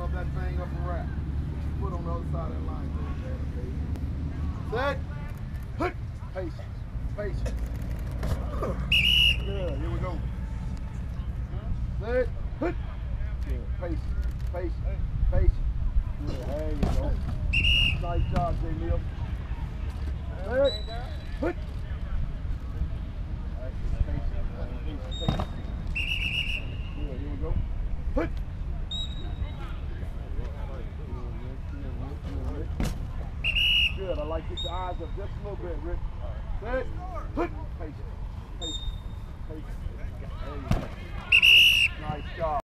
shove that thing up and wrap. Put on the other side of that line. Set. Hut. Patience. Patience. Good. Here we go. Set. Hut. Good. Patience. Patience. Patience. Good. There you go. Nice job, J. Neal. Set. Hut. Patience. Good. Here we go. Hut. Good. I like to get your eyes up just a little bit, Rick. Set. Hut. Patience. Patience. Patience. There you go. Nice job.